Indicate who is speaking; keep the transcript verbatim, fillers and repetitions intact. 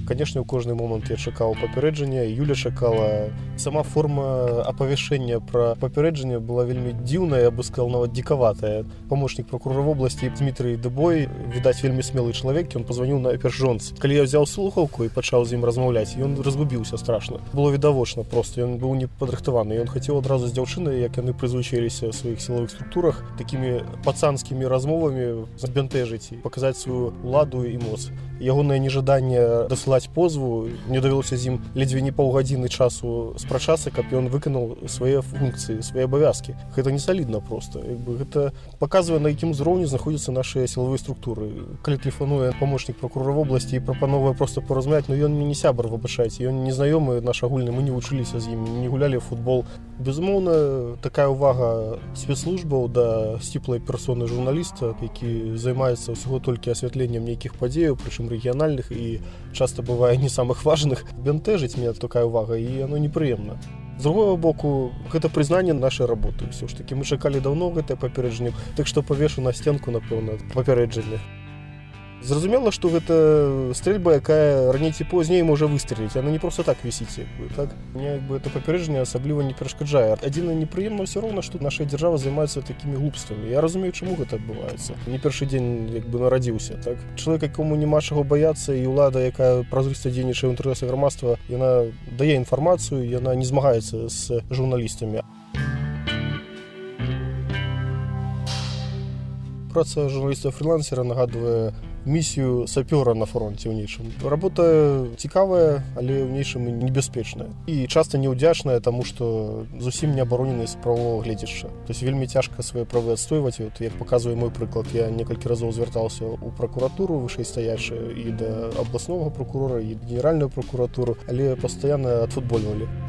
Speaker 1: Конечно, у кожны момант я чакаў папярэджання, Юля чакала. Сама форма апавяшэння пра папярэджанне была вельмі дзіўная, я бы сказал, нават дзікаватая. Памочнік прокурора вобласці Дмітрый Дыбой, відаць, вельмі смелы чалавек, ён пазваніў найперш жонцы. Калі я взяў слухаўку і пачаў з ім размаўляць, ён разгубіўся страшна. Было відавочна проста, ён быў непадрыхтаваны. Ён хацеў адразу з дзяўчынай, як яны прызвычаіліся ў сваіх сілавых структурах, такімі пацанскімі размовамі збянтэжыць і паказаць сваю ўладу і моц. Ягонае нежаданне дасылаць позву, мне давялося з ім ледзьве не паўгадзіны часу спрачацца, каб ён выканаў свае функцыі, свае абавязкі. Гэта не салідна проста. Як бы гэта паказвае, на якім узроўні знаходзяцца нашыя сілавыя структуры. Калі тэлефануе памочнік прокурора вобласці і прапановвае проста паразмаўляць, ну ён мне не сябар, выбачайце, ён не знаёмы наш агульны, мы не вучыліся з ім, не гулялі ў футбол. Безумоўна, такая ўвага спецслужбаў да сціплай персоны журналіста, які займаецца ўсяго толькі асвятленнем нейкіх падзеяў, прычым рэгіянальных і часта бывае не самых важных, бянтэжыць мне такая ўвага, і яно непрыемна. З другого боку, гэта прызнанне нашай работы. Ўсё ж такі мы чакалі даўно гэтае папярэджанне, так што павешу на сценку, напэўна, папярэджанне. Зразумела, што гэта стрэльба, якая раней ці позней можа выстреліць. Яна не проста так вісіць, як бы, так? Мне як бы это папярэджанне асабліва не перашкаджае. Адзінае непрыемна ўсё роўна, што наша дзяржава займаецца такімі глупствамі. Я разумею, чаму гэта адбываецца. Не першы дзень як бы нарадзіўся, так? Чалавек, якому няма чаго баяцца, і ўлада, якая празрыста дзейнічае ў інтарэсах грамадства, яна дае інфармацыю, яна не змагаецца з журналістамі. Праца журналіста-фрілансера нагадвае місію сапёра на фронте ў нечым. Работа цікавая, але ў нечым і небяспечная. І часта неўдзячная, таму што зусім не абаронены з правового гледзяшча. То есть вельмі цяжка свае правы адстойваць. Вот, як паказвае мой прыклад, я некалькі разоў звяртаўся ў пракуратуру вышэйстаячую і да абласнога прокурора, і генеральную прокуратуру, але пастаянна адфутбольвалі.